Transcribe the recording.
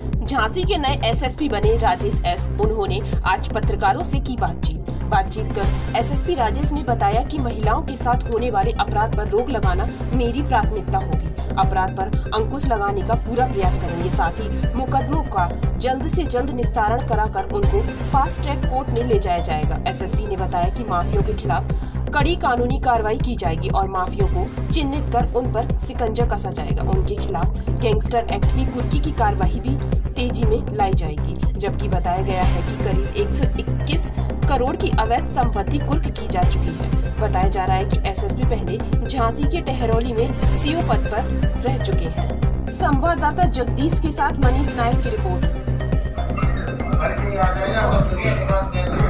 झांसी के नए एसएसपी बने राजेश एस। उन्होंने आज पत्रकारों से की बातचीत कर एसएसपी राजेश ने बताया कि महिलाओं के साथ होने वाले अपराध पर रोक लगाना मेरी प्राथमिकता होगी। अपराध पर अंकुश लगाने का पूरा प्रयास करेंगे। साथ ही मुकदमों का जल्द से जल्द निस्तारण कराकर उनको फास्ट ट्रैक कोर्ट में ले जाया जाएगा। एसएसपी ने बताया कि माफियों के खिलाफ कड़ी कानूनी कार्रवाई की जाएगी और माफियों को चिन्हित कर उन पर शिकंजा कसा जाएगा। उनके खिलाफ गैंगस्टर एक्ट की कुर्की की कार्रवाई भी तेजी में लाई जाएगी। जबकि बताया गया है कि करीब 121 करोड़ की अवैध संपत्ति कुर्क की जा चुकी है। बताया जा रहा है कि एसएसपी पहले झांसी के टहरौली में सीओ पद पर रह चुके हैं। संवाददाता जगदीश के साथ मनीष नायक की रिपोर्ट।